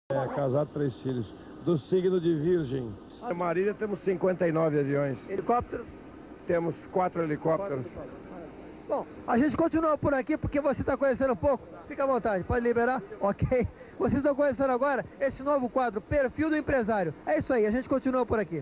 Casado, 3 filhos. Do signo de Virgem. Na Marília temos 59 aviões. Helicóptero? Temos 4 helicópteros. Bom, a gente continua por aqui porque você está conhecendo um pouco. Fica à vontade, pode liberar? Ok. Vocês estão conhecendo agora esse novo quadro, Perfil do Empresário. É isso aí, a gente continua por aqui.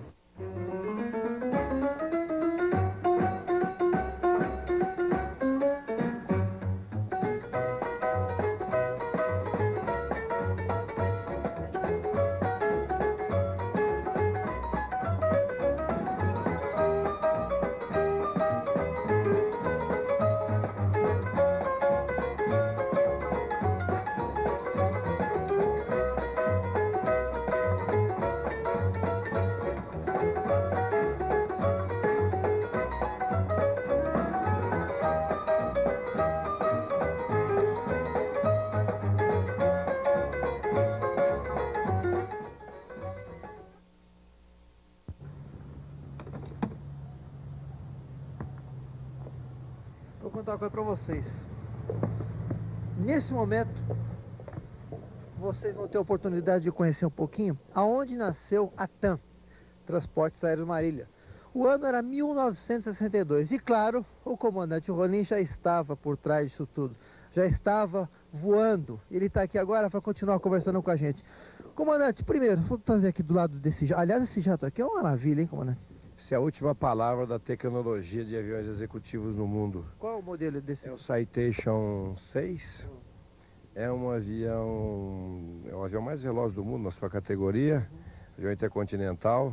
Vou contar uma coisa para vocês. Nesse momento, vocês vão ter a oportunidade de conhecer um pouquinho aonde nasceu a TAM, Transportes Aéreos Marília. O ano era 1962 e, claro, o comandante Rolim já estava por trás disso tudo. Já estava voando. Ele está aqui agora para continuar conversando com a gente. Comandante, primeiro, vou fazer aqui do lado desse jato. Aliás, esse jato aqui é uma maravilha, hein, comandante? Essa é a última palavra da tecnologia de aviões executivos no mundo. Qual é o modelo desse? É o Citation 6. É um o avião mais veloz do mundo na sua categoria, avião intercontinental.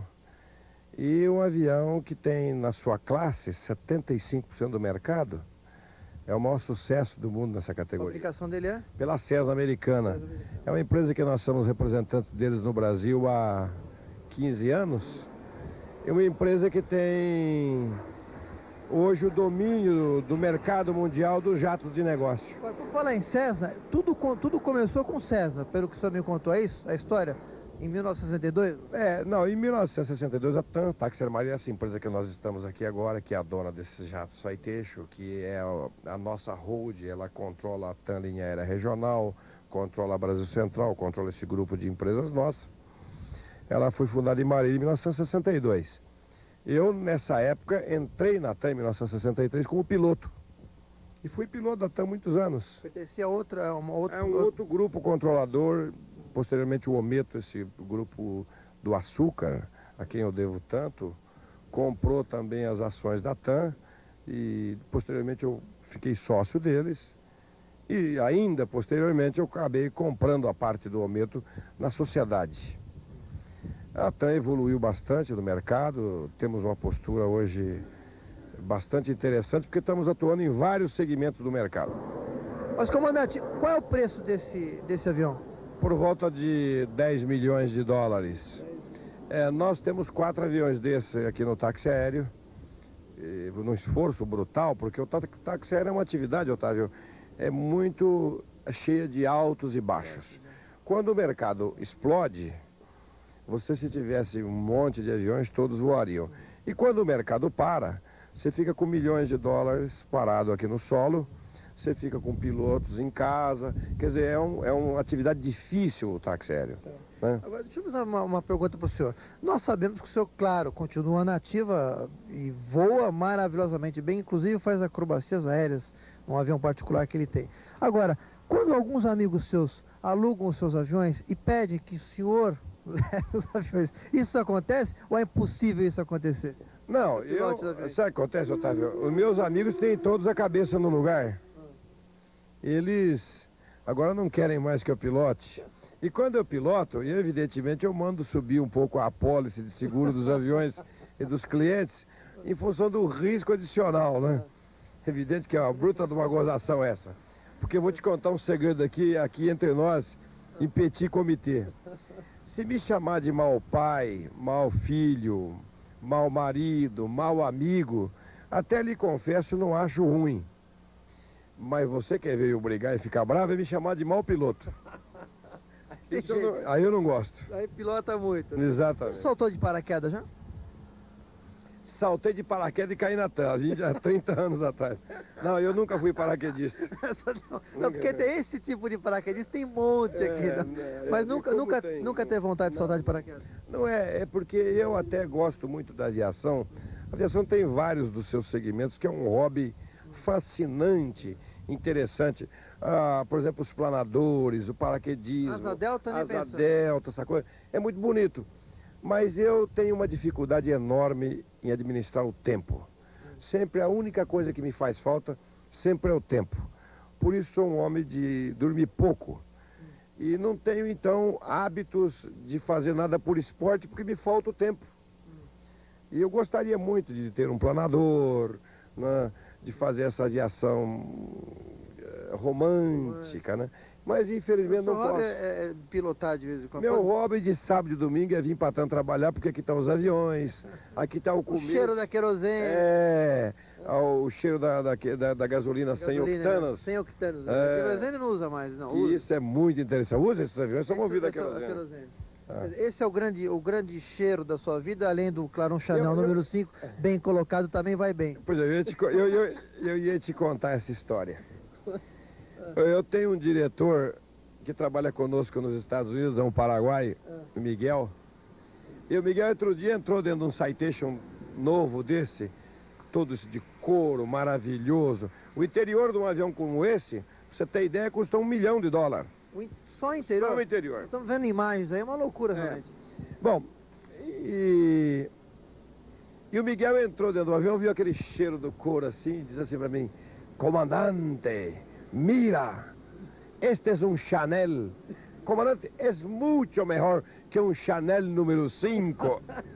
E um avião que tem na sua classe 75% do mercado. É o maior sucesso do mundo nessa A categoria. fabricação dele é? Pela Cessna americana. É uma empresa que nós somos representantes deles no Brasil há 15 anos. É uma empresa que tem hoje o domínio do mercado mundial dos jatos de negócio. Agora, por falar em Cessna, tudo começou com Cessna, pelo que o senhor me contou, é isso? A história? Em 1962? Não, em 1962 a TAM, Táxi Aérea Marília, essa empresa que nós estamos aqui agora, que é a dona desses jatos Citation, que é a nossa hold, ela controla a TAM Linha Aérea Regional, controla a Brasil Central, controla esse grupo de empresas nossas. Ela foi fundada em Marília em 1962. Eu, nessa época, entrei na TAM em 1963 como piloto. E fui piloto da TAM há muitos anos. Pertencia a outra... um outro grupo controlador, posteriormente o Ometo, esse grupo do açúcar, a quem eu devo tanto, comprou também as ações da TAM e posteriormente eu fiquei sócio deles. E ainda, posteriormente, eu acabei comprando a parte do Ometo na sociedade. A TAM evoluiu bastante no mercado, temos uma postura hoje bastante interessante, porque estamos atuando em vários segmentos do mercado. Mas, comandante, qual é o preço desse avião? Por volta de 10 milhões de dólares. Nós temos 4 aviões desses aqui no táxi aéreo, num esforço brutal, porque o táxi aéreo é uma atividade, Otávio, muito cheia de altos e baixos. Quando o mercado explode, se tivesse um monte de aviões, todos voariam. E quando o mercado para, você fica com milhões de dólares parado aqui no solo, você fica com pilotos em casa, quer dizer, é uma atividade difícil o táxi aéreo. Né? Agora, deixa eu fazer uma pergunta para o senhor. Nós sabemos que o senhor, claro, continua na ativa e voa maravilhosamente bem, inclusive faz acrobacias aéreas, um avião particular que ele tem. Agora, quando alguns amigos seus alugam os seus aviões e pedem que o senhor leve os aviões, isso acontece ou é impossível isso acontecer? Não, sabe o que acontece, Otávio? Os meus amigos têm todos a cabeça no lugar. Eles agora não querem mais que eu pilote. E quando eu piloto, evidentemente eu mando subir um pouco a apólice de seguro dos aviões e dos clientes em função do risco adicional, né? Evidente que é uma bruta de uma gozação essa. Porque eu vou te contar um segredo aqui entre nós, em petit comitê. Se me chamar de mau pai, mau filho, mau marido, mau amigo, até lhe confesso, não acho ruim. Mas você quer ver eu brigar e ficar bravo é me chamar de mau piloto. Então, aí eu não gosto. Aí pilota muito. Né? Exatamente. Soltou de paraquedas já? saltei de paraquedas e caí na TAM, há 30 anos atrás. Não, eu nunca fui paraquedista. Não, porque tem esse tipo de paraquedista, tem um monte aqui. Mas nunca teve vontade de saltar de paraquedas? Não é porque eu até gosto muito da aviação. A aviação tem vários dos seus segmentos, que é um hobby fascinante, interessante. Por exemplo, os planadores, o paraquedismo, Asa delta, nem asa delta, essa coisa. É muito bonito. Mas eu tenho uma dificuldade enorme em administrar o tempo. Sempre a única coisa que me faz falta, sempre é o tempo. Por isso sou um homem de dormir pouco. E não tenho, então, hábitos de fazer nada por esporte, porque me falta o tempo. E eu gostaria muito de ter um planador, né, de fazer essa aviação romântica, né? Mas infelizmente não posso. É pilotar de vez em quando. Meu hobby de sábado e domingo é vir para TAM trabalhar, porque aqui estão os aviões, aqui está o começo. O cheiro da querosene. O cheiro da gasolina sem octanas. Sem octanas. A querosene não usa mais, não. Usa. Isso é muito interessante. Usa esses aviões, só movidos a querosene. Esse é o grande cheiro da sua vida, além do Clarão Chanel número 5, bem colocado, também vai bem. Pois é, eu ia te contar essa história. Eu tenho um diretor que trabalha conosco nos Estados Unidos, é um paraguaio, o Miguel. E o Miguel outro dia entrou dentro de um Citation novo desse, todo isso de couro, maravilhoso. O interior de um avião como esse, pra você ter ideia, custa $1 milhão. Só o interior? Só o interior. Estamos vendo imagens aí, é uma loucura realmente. Bom, e o Miguel entrou dentro do avião, viu aquele cheiro do couro assim, e diz assim pra mim: comandante, mira, este es un Chanel. Comandante, es mucho mejor que un Chanel número 5.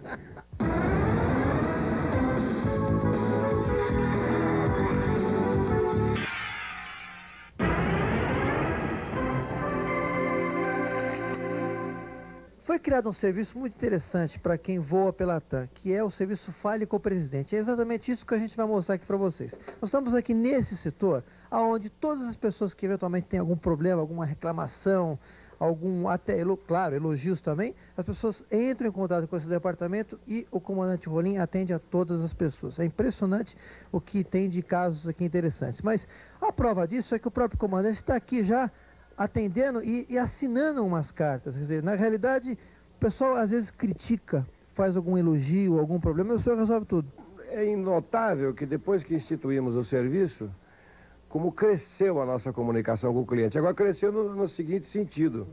Foi criado um serviço muito interessante para quem voa pela TAM, que é o serviço Fale com o Presidente. É exatamente isso que a gente vai mostrar aqui para vocês. Nós estamos aqui nesse setor, onde todas as pessoas que eventualmente têm algum problema, alguma reclamação, claro, elogios também, as pessoas entram em contato com esse departamento e o comandante Rolim atende a todas as pessoas. É impressionante o que tem de casos aqui interessantes. Mas a prova disso é que o próprio comandante está aqui já atendendo e assinando umas cartas. Quer dizer, na realidade, o pessoal às vezes critica, faz algum elogio, algum problema, e o senhor resolve tudo. É notável que depois que instituímos o serviço, como cresceu a nossa comunicação com o cliente. Agora cresceu no seguinte sentido: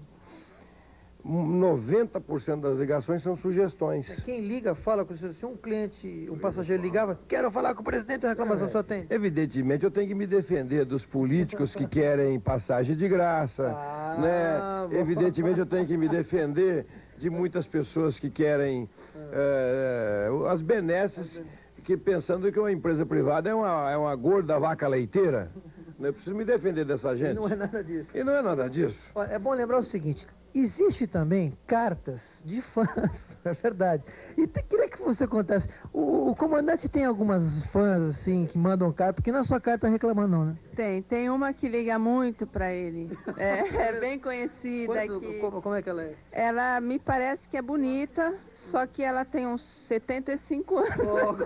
90% das ligações são sugestões. Quem liga, fala com o senhor. Se um cliente, um passageiro ligava, quero falar com o presidente, a reclamação só tem. Evidentemente, eu tenho que me defender dos políticos que querem passagem de graça, né? Evidentemente, eu tenho que me defender de muitas pessoas que querem as benesses, que pensando que uma empresa privada é uma gorda vaca leiteira. Eu preciso me defender dessa gente. E não é nada disso. E não é nada disso. Olha, é bom lembrar o seguinte: existe também cartas de fãs, é verdade. E queria que você contasse. O comandante tem algumas fãs, assim, que mandam carta, porque na sua carta reclamando, não, né? Tem uma que liga muito pra ele. É bem conhecida aqui. Como é que ela é? Ela me parece que é bonita, só que ela tem uns 75 anos.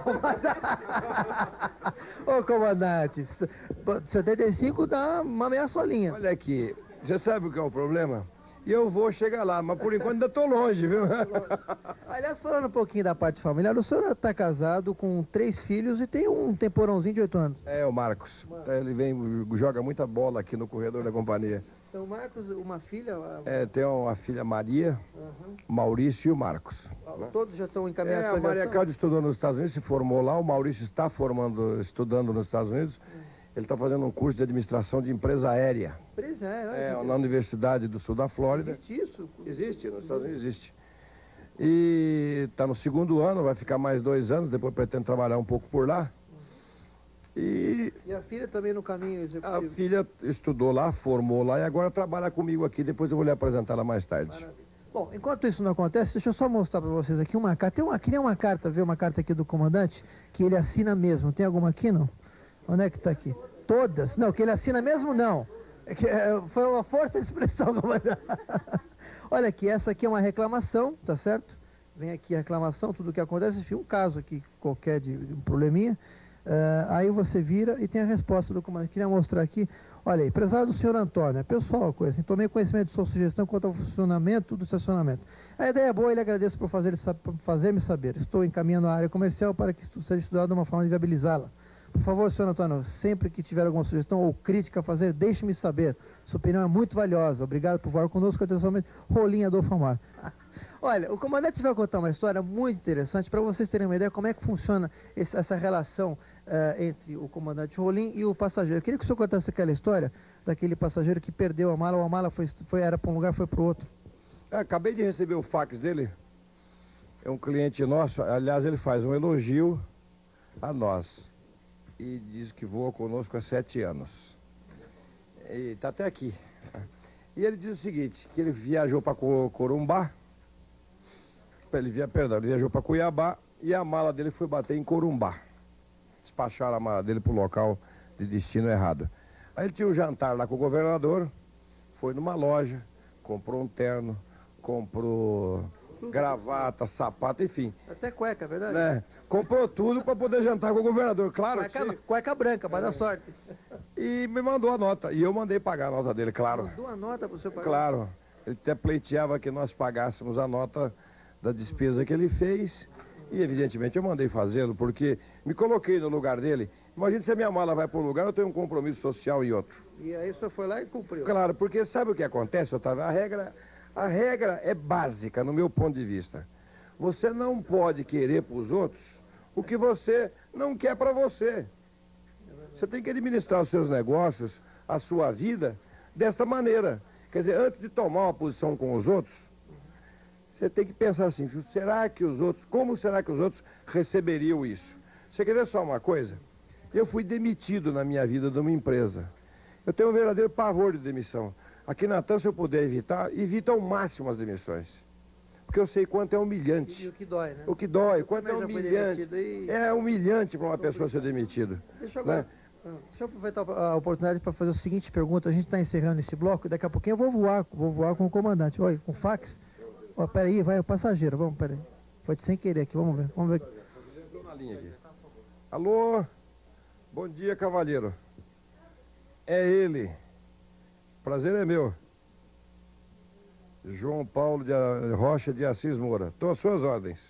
Ô, comandante, 75 dá uma meia solinha. Olha aqui, você sabe o que é o problema? E eu vou chegar lá, mas por enquanto ainda estou longe, viu? Aliás, falando um pouquinho da parte familiar, o senhor está casado com 3 filhos e tem um temporãozinho de 8 anos. É, o Marcos. Ele joga muita bola aqui no corredor da companhia. Então, o Marcos, uma filha? Tem uma filha Maria, Maurício e o Marcos. Todos já estão encaminhados para a Maria Cláudia estudou nos Estados Unidos, se formou lá, o Maurício está estudando nos Estados Unidos. Ele está fazendo um curso de administração de empresa aérea. Empresa aérea? Na Universidade do Sul da Flórida. Existe isso? Existe, nos Estados Unidos existe. E está no 2º ano, vai ficar mais 2 anos, depois pretende trabalhar um pouco por lá. E a filha também no caminho executivo? A filha estudou lá, formou lá e agora trabalha comigo aqui, depois eu vou lhe apresentar ela mais tarde. Maravilha. Bom, enquanto isso não acontece, deixa eu só mostrar para vocês aqui uma carta. Tem uma carta, viu? Uma carta aqui do comandante, que ele assina mesmo. Tem alguma aqui, não? Onde é que está aqui? Todas? Não, que ele assina mesmo, não. Foi uma força de expressão, comandante. Olha aqui, essa aqui é uma reclamação, tá certo? vem aqui a reclamação, tudo o que acontece, enfim, um caso aqui qualquer de um probleminha, aí você vira e tem a resposta do comandante. Queria mostrar aqui, olha aí, prezado senhor Antônio, pessoal, coisa assim, tomei conhecimento de sua sugestão quanto ao funcionamento do estacionamento. A ideia é boa e lhe agradeço por fazer-me saber. Estou encaminhando a área comercial para que seja estudada uma forma de viabilizá-la. Por favor, senhor Antônio, sempre que tiver alguma sugestão ou crítica a fazer, deixe-me saber. Sua opinião é muito valiosa. Obrigado por falar conosco. Atenções, Rolinha do Alfamar. Olha, o comandante vai contar uma história muito interessante para vocês terem uma ideia como é que funciona essa relação entre o comandante Rolim e o passageiro. Eu queria que o senhor contasse aquela história daquele passageiro que perdeu a mala, ou a mala era para um lugar, foi para o outro. Acabei de receber o fax dele. É um cliente nosso. Aliás, ele faz um elogio a nós. E diz que voa conosco há 7 anos. E está até aqui. E ele diz o seguinte, que ele viajou para Corumbá. Ele viajou para Cuiabá e a mala dele foi bater em Corumbá. Despacharam a mala dele para o local de destino errado. Aí ele tinha um jantar lá com o governador, foi numa loja, comprou um terno, comprou gravata, sapato, enfim. Até cueca, é verdade? Né? Comprou tudo para poder jantar com o governador, claro. Cueca branca, para dar sorte. E me mandou a nota, e eu mandei pagar a nota dele, claro. Mandou a nota para o senhor pagar? Claro. Ele até pleiteava que nós pagássemos a nota da despesa que ele fez. E evidentemente eu mandei fazê-lo, porque me coloquei no lugar dele. Imagina se a minha mala vai para um lugar, eu tenho um compromisso social em outro. E aí o senhor foi lá e cumpriu? Claro, porque sabe o que acontece, Otávio? A regra é básica, no meu ponto de vista. Você não pode querer para os outros o que você não quer para você. Você tem que administrar os seus negócios, a sua vida, desta maneira. Quer dizer, antes de tomar uma posição com os outros, você tem que pensar assim, como será que os outros receberiam isso? Você quer ver só uma coisa? Eu fui demitido na minha vida de uma empresa. Eu tenho um verdadeiro pavor de demissão. Aqui na TAM, se eu puder evitar, evita ao máximo as demissões. Porque eu sei quanto é humilhante. E o que dói, né? O que dói, quanto é humilhante. É humilhante para uma pessoa ser demitida. Deixa eu aproveitar a oportunidade para fazer a seguinte pergunta. A gente está encerrando esse bloco, daqui a pouquinho eu vou voar com o comandante. Oi, com fax. Ó, peraí, vai o passageiro, vamos, peraí. Foi sem querer aqui, vamos ver. Entrou na linha aqui. Alô? Bom dia, cavalheiro. É ele. Prazer é meu. João Paulo de Rocha de Assis Moura. Estou às suas ordens.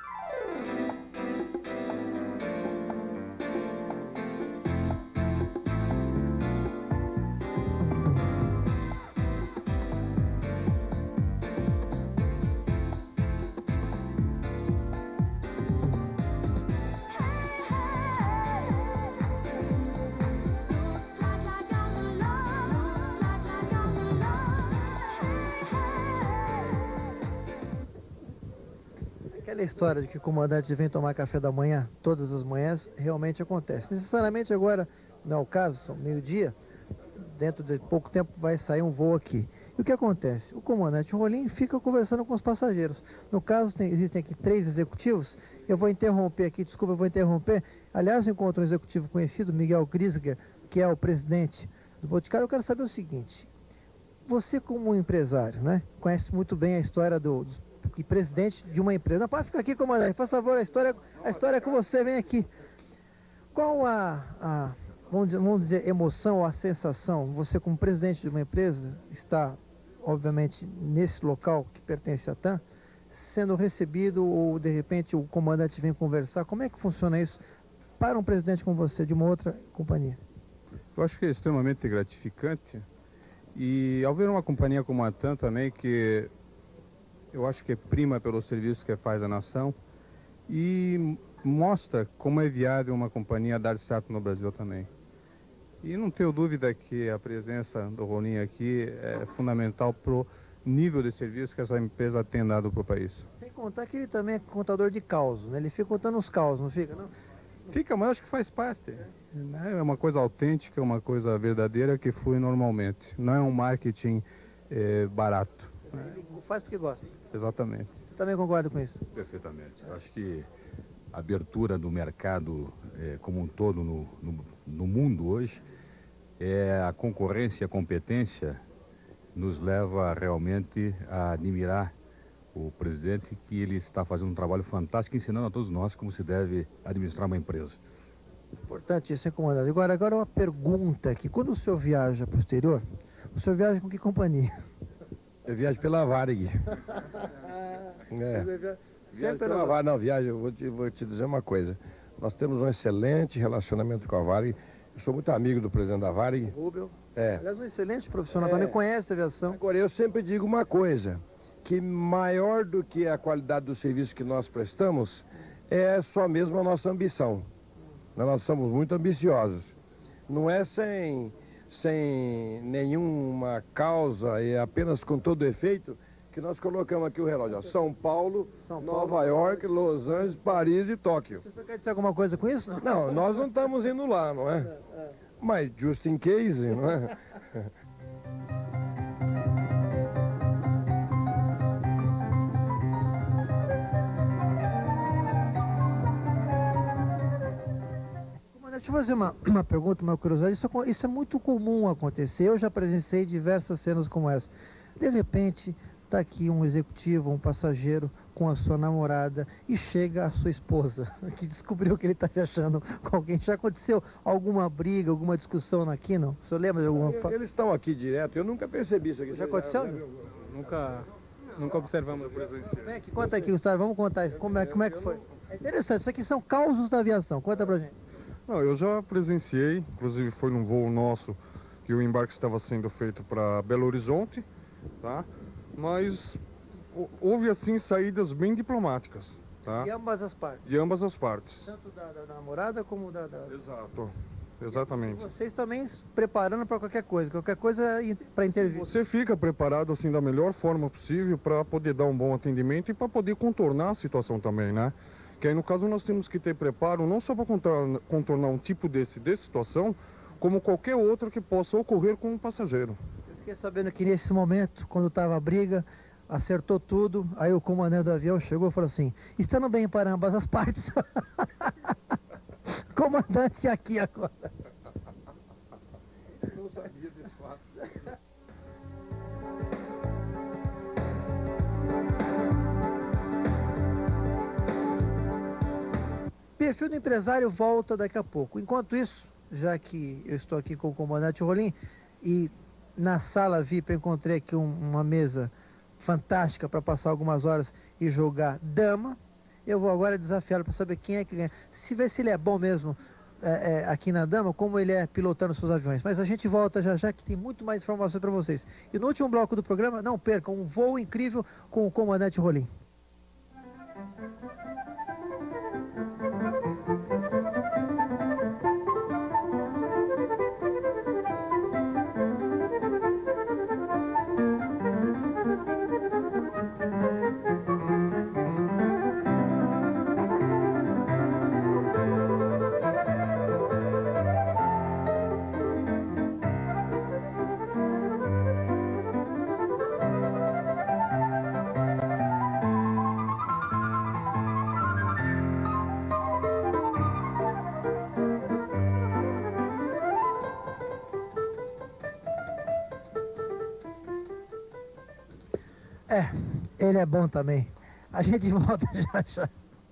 Aquela história de que o comandante vem tomar café da manhã todas as manhãs realmente acontece. Necessariamente agora não é o caso, são meio-dia, dentro de pouco tempo vai sair um voo aqui. E o que acontece? O comandante Rolim fica conversando com os passageiros. No caso, existem aqui 3 executivos. Eu vou interromper aqui, desculpa, eu vou interromper. Aliás, eu encontro um executivo conhecido, Miguel Grisger, que é o presidente do Boticário. Eu quero saber o seguinte: você como empresário, né, conhece muito bem a história dos que presidente de uma empresa. Não, pode ficar aqui, comandante, por favor, a história é com você, vem aqui. Qual vamos dizer, emoção ou a sensação, você como presidente de uma empresa, está, obviamente, nesse local que pertence à TAM, sendo recebido ou, de repente, o comandante vem conversar? Como é que funciona isso para um presidente como você, de uma outra companhia? Eu acho que é extremamente gratificante. E ao ver uma companhia como a TAM também, que eu acho que prima pelo serviço que faz a nação e mostra como é viável uma companhia dar certo no Brasil também. E não tenho dúvida que a presença do Rolim aqui é fundamental para o nível de serviço que essa empresa tem dado para o país. Sem contar que ele também é contador de causos, né? Ele fica contando os causos, não fica, não? Fica, mas acho que faz parte. Né? É uma coisa autêntica, é uma coisa verdadeira que flui normalmente. Não é um marketing barato. Ele faz porque gosta. Exatamente. Você também concorda com isso? Perfeitamente. Acho que a abertura do mercado como um todo no mundo hoje, a concorrência e a competência nos leva realmente a admirar o presidente, que ele está fazendo um trabalho fantástico, ensinando a todos nós como se deve administrar uma empresa. Importante isso, hein, comandante? Agora uma pergunta aqui. Quando o senhor viaja para o exterior, o senhor viaja com que companhia? Eu viajo pela Varig. Viajo pela Varig. Não, viajo, eu vou te dizer uma coisa. Nós temos um excelente relacionamento com a Varig. Eu sou muito amigo do presidente da Varig. Rubel. É. Aliás, um excelente profissional, também conhece a aviação. Agora, eu sempre digo uma coisa, que maior do que a qualidade do serviço que nós prestamos, é só mesmo a nossa ambição. Nós somos muito ambiciosos. Não é sem nenhuma causa e apenas com todo efeito que nós colocamos aqui o relógio. Ó. São Paulo, Nova York, Los Angeles, Paris e Tóquio. Você quer dizer alguma coisa com isso? Não, nós não estamos indo lá, não é? Mas just in case, não é? Deixa eu fazer uma pergunta, uma curiosidade. Isso é muito comum acontecer. Eu já presenciei diversas cenas como essa. De repente, está aqui um executivo, um passageiro com a sua namorada e chega a sua esposa, que descobriu que ele está viajando com alguém. Já aconteceu alguma briga, alguma discussão aqui, não? O senhor lembra de alguma... Eles estão aqui direto, eu nunca percebi isso aqui. Já aconteceu? Nunca observamos a presença. Vem aqui, conta aqui, Gustavo, vamos contar isso. Como é que foi? É interessante, isso aqui são causos da aviação. Conta pra gente. Não, eu já presenciei, inclusive foi num voo nosso que o embarque estava sendo feito para Belo Horizonte, tá? Mas houve assim saídas bem diplomáticas, tá? De ambas as partes. De ambas as partes. Tanto da namorada como da... Exato, exatamente. E vocês também se preparando para qualquer coisa para intervir. Você fica preparado assim da melhor forma possível para poder dar um bom atendimento e para poder contornar a situação também, né? Que aí no caso nós temos que ter preparo não só para contornar um tipo de situação, como qualquer outro que possa ocorrer com um passageiro. Eu fiquei sabendo que nesse momento, quando estava a briga, acertou tudo, aí o comandante do avião chegou e falou assim: estando bem para ambas as partes. Comandante aqui agora. Eu não sabia desse fato. Perfil do empresário volta daqui a pouco. Enquanto isso, já que eu estou aqui com o comandante Rolim e na sala VIP eu encontrei aqui uma mesa fantástica para passar algumas horas e jogar dama, eu vou agora desafiá-lo para saber quem é que ganha. Se ver se ele é bom mesmo aqui na dama, como ele é pilotando seus aviões. Mas a gente volta já que tem muito mais informações para vocês. E no último bloco do programa, não percam um voo incrível com o comandante Rolim. Ele é bom também. A gente volta já.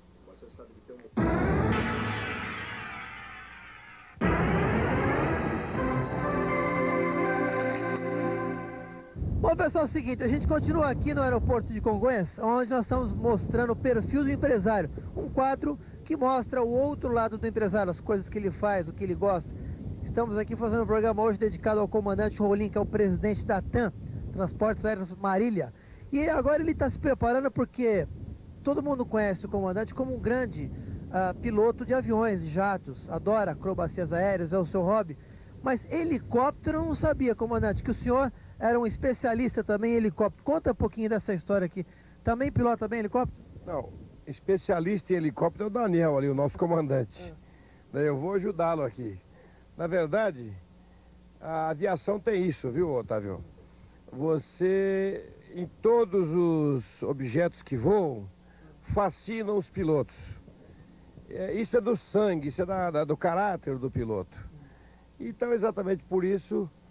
Bom, pessoal, é o seguinte, a gente continua aqui no aeroporto de Congonhas, onde nós estamos mostrando o perfil do empresário. Um quadro que mostra o outro lado do empresário, as coisas que ele faz, o que ele gosta. Estamos aqui fazendo um programa hoje dedicado ao comandante Rolim, que é o presidente da TAM, Transportes Aéreos Marília. E agora ele está se preparando porque todo mundo conhece o comandante como um grande piloto de aviões, de jatos, adora acrobacias aéreas, é o seu hobby. Mas helicóptero eu não sabia, comandante, que o senhor era um especialista também em helicóptero. Conta um pouquinho dessa história aqui. Também pilota bem helicóptero? Não, especialista em helicóptero é o Daniel ali, o nosso comandante. Daí eu vou ajudá-lo aqui. Na verdade, a aviação tem isso, viu, Otávio? Você, em todos os objetos que voam, fascinam os pilotos. Isso é do sangue, isso é do caráter do piloto. Então, exatamente por isso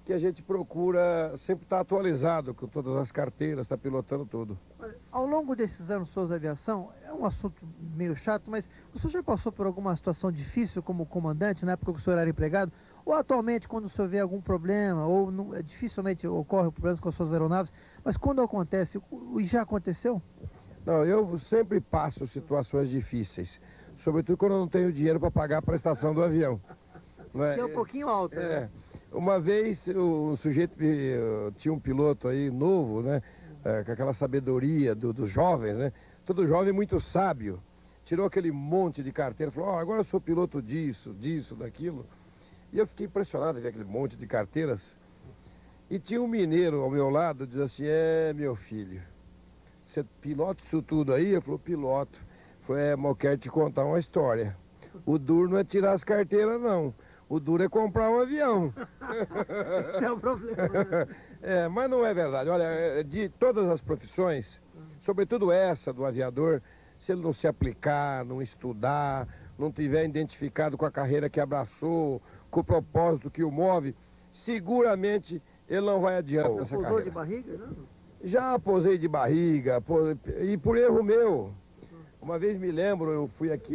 que a gente procura sempre estar atualizado com todas as carteiras, estar pilotando tudo. Ao longo desses anos suas de aviação, é um assunto meio chato, mas o senhor já passou por alguma situação difícil como comandante, na época que o senhor era empregado? Ou atualmente, quando o senhor vê algum problema, ou não, dificilmente ocorre problemas com as suas aeronaves, mas quando acontece, e já aconteceu? Não, eu sempre passo situações difíceis, sobretudo quando eu não tenho dinheiro para pagar a prestação do avião. Não é? Que é um pouquinho alta, né? Uma vez o sujeito tinha um piloto aí novo, né? Com aquela sabedoria dos jovens, né? Todo jovem muito sábio. Tirou aquele monte de carteira, falou, agora eu sou piloto disso, daquilo. E eu fiquei impressionado de ver aquele monte de carteiras. E tinha um mineiro ao meu lado, diz assim, meu filho, você pilota isso tudo aí? Eu falei, piloto. Falei, mas eu quero te contar uma história. O duro não é tirar as carteiras, não. O duro é comprar um avião. Esse é o problema, né? Mas não é verdade. Olha, de todas as profissões, sobretudo essa do aviador, se ele não se aplicar, não estudar, não tiver identificado com a carreira que abraçou, com o propósito que o move, seguramente ele não vai adiante nessa carreira. Pousou de barriga, não? Já posei de barriga, e por erro meu. Uma vez me lembro, eu fui aqui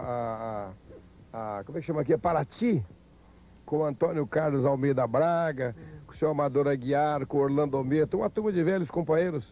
como é que chama aqui? A Paraty, com o Antônio Carlos Almeida Braga, com o senhor Amador Aguiar, com o Orlando Almeida, uma turma de velhos companheiros.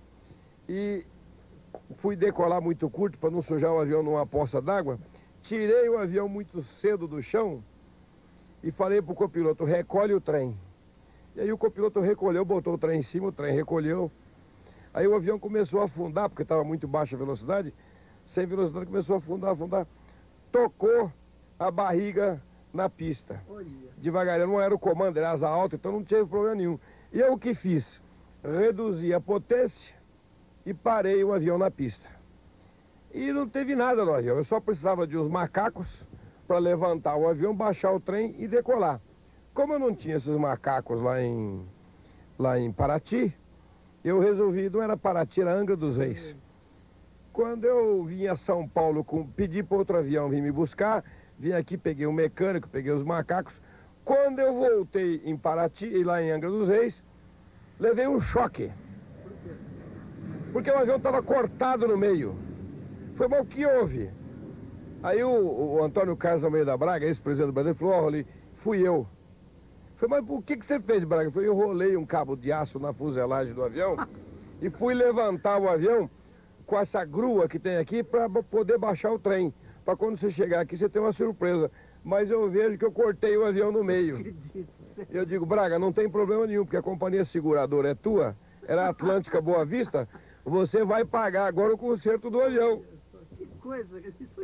E fui decolar muito curto para não sujar o avião numa poça d'água. Tirei o avião muito cedo do chão e falei para o copiloto, recolhe o trem. E aí o copiloto recolheu, botou o trem em cima, o trem recolheu. Aí o avião começou a afundar, porque estava muito baixa a velocidade. Sem velocidade começou a afundar. Tocou a barriga na pista. Devagarinho, não era o comando, era asa alta, então não tinha problema nenhum. E eu o que fiz? Reduzi a potência e parei o avião na pista. E não teve nada no avião, eu só precisava de uns macacos para levantar o avião, baixar o trem e decolar. Como eu não tinha esses macacos lá em Paraty, eu resolvi, não era Paraty, era Angra dos Reis. Quando eu vim a São Paulo, pedi para outro avião vir me buscar, vim aqui, peguei um mecânico, peguei os macacos. Quando eu voltei em Paraty, e lá em Angra dos Reis, levei um choque. Porque o avião estava cortado no meio. Foi mal, o que houve? Aí o Antônio Carlos Almeida Braga, ex-presidente do Brasil, falou, Roli, fui eu. Falei, mas por que você fez, Braga? Eu falei, eu enrolei um cabo de aço na fuselagem do avião e fui levantar o avião com essa grua que tem aqui para poder baixar o trem. Para quando você chegar aqui, você ter uma surpresa. Mas eu vejo que eu cortei o avião no meio. Eu digo, Braga, não tem problema nenhum, porque a companhia seguradora é tua, era Atlântica Boa Vista, você vai pagar agora o conserto do avião. Que coisa,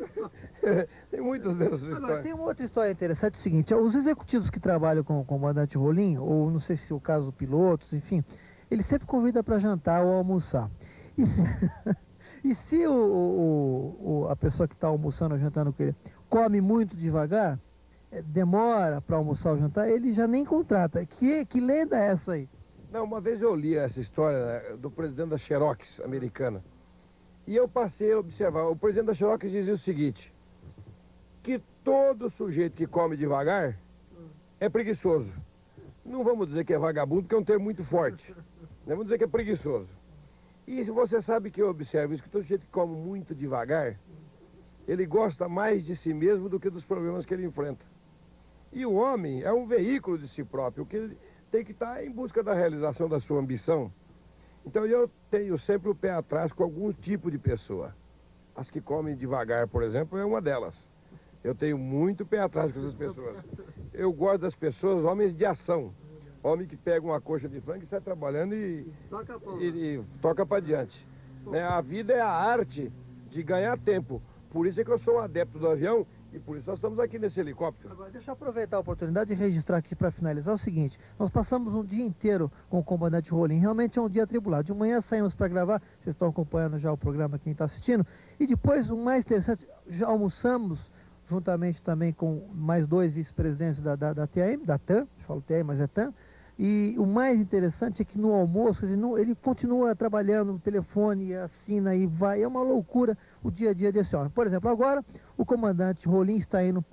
Tem muitas dessas histórias. Agora, tem uma outra história interessante, é o seguinte, os executivos que trabalham com o comandante Rolim, ou não sei se é o caso pilotos, enfim, ele sempre convida para jantar ou almoçar. E se a pessoa que está almoçando ou jantando com ele come muito devagar, demora para almoçar ou jantar, ele já nem contrata. Que lenda é essa aí? Não, uma vez eu li essa história, né, do presidente da Xerox americana. E eu passei a observar. O presidente da Xerox dizia o seguinte, que todo sujeito que come devagar é preguiçoso. Não vamos dizer que é vagabundo, porque é um termo muito forte. Vamos dizer que é preguiçoso. E você sabe que eu observo isso, que todo sujeito que come muito devagar, ele gosta mais de si mesmo do que dos problemas que ele enfrenta. E o homem é um veículo de si próprio, que ele tem que estar em busca da realização da sua ambição. Então eu tenho sempre o pé atrás com algum tipo de pessoa. As que comem devagar, por exemplo, é uma delas. Eu tenho muito pé atrás com essas pessoas. Eu gosto das pessoas, homens de ação. Homem que pega uma coxa de frango e sai trabalhando e toca para diante. Né? A vida é a arte de ganhar tempo. Por isso é que eu sou um adepto do avião e por isso nós estamos aqui nesse helicóptero. Agora, deixa eu aproveitar a oportunidade e registrar aqui para finalizar o seguinte. Nós passamos um dia inteiro com o comandante Rolim. Realmente é um dia atribulado. De manhã saímos para gravar, vocês estão acompanhando já o programa, quem está assistindo. E depois, o mais interessante, já almoçamos juntamente também com mais 2 vice-presidentes da TAM, da TAM, eu falo TAM, mas é TAM. E o mais interessante é que no almoço, ele continua trabalhando no telefone, assina e vai. É uma loucura o dia a dia desse homem. Por exemplo, agora o comandante Rolim está indo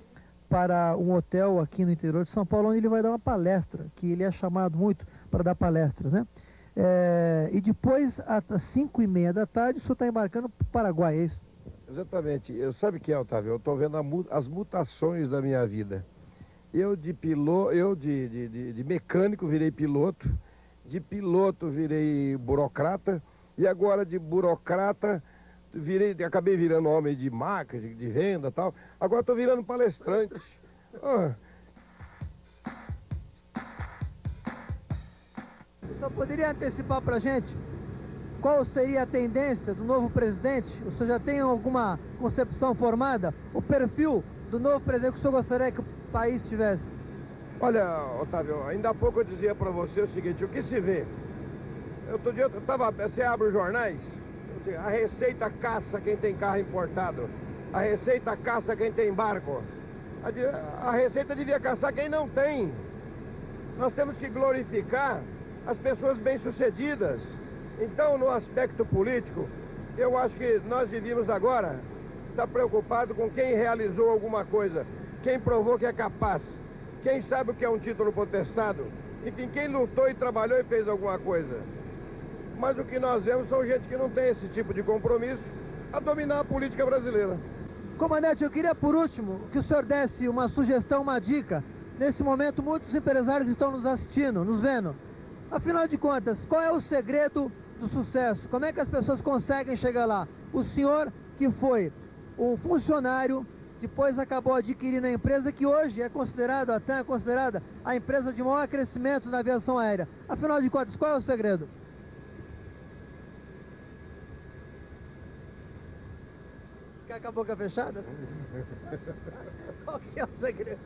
para um hotel aqui no interior de São Paulo, onde ele vai dar uma palestra, que ele é chamado muito para dar palestras, né? E depois, às 5h30 da tarde, o senhor está embarcando para o Paraguai, é isso? Exatamente. Sabe o que é, Otávio? Eu estou vendo as mutações da minha vida. Eu de mecânico virei piloto, de piloto virei burocrata, e agora de burocrata acabei virando homem de marketing, de venda e tal. Agora estou virando palestrante. Só poderia antecipar para a gente qual seria a tendência do novo presidente? O senhor já tem alguma concepção formada? O perfil do novo presidente que o senhor gostaria que o país tivesse? Olha, Otávio, ainda há pouco eu dizia para você o seguinte: o que se vê? Outro dia você abre os jornais, a Receita caça quem tem carro importado, a Receita caça quem tem barco, a Receita devia caçar quem não tem. Nós temos que glorificar as pessoas bem-sucedidas. Então, no aspecto político, eu acho que nós devíamos agora estar preocupados com quem realizou alguma coisa, quem provou que é capaz, quem sabe o que é um título potestado, enfim, quem lutou e trabalhou e fez alguma coisa. Mas o que nós vemos são gente que não tem esse tipo de compromisso a dominar a política brasileira. Comandante, eu queria por último que o senhor desse uma sugestão, uma dica. Nesse momento muitos empresários estão nos assistindo, nos vendo. Afinal de contas, qual é o segredo do sucesso? Como é que as pessoas conseguem chegar lá? O senhor que foi um funcionário, depois acabou adquirindo a empresa que hoje é considerada, a TAM é considerada a empresa de maior crescimento na aviação aérea. Afinal de contas, qual é o segredo? Ficar com a boca fechada? Qual que é o segredo?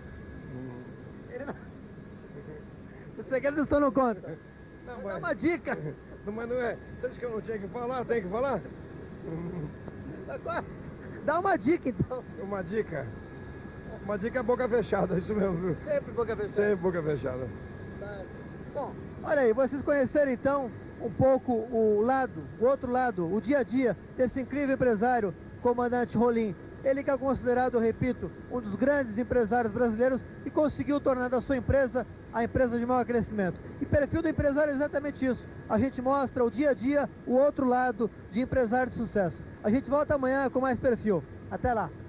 O segredo o senhor não conta. Não, dá uma dica. Mas não é. Você disse que eu não tinha que falar? Tem que falar? Agora, dá uma dica então. Uma dica? Uma dica é boca fechada, isso mesmo, viu? Sempre boca fechada. Sempre boca fechada. Bom, olha aí, vocês conheceram então um pouco o outro lado, o dia a dia desse incrível empresário, comandante Rolim. Ele que é considerado, repito, um dos grandes empresários brasileiros e conseguiu tornar da sua empresa a empresa de maior crescimento. E perfil do empresário é exatamente isso. A gente mostra o dia a dia, o outro lado de empresário de sucesso. A gente volta amanhã com mais perfil. Até lá.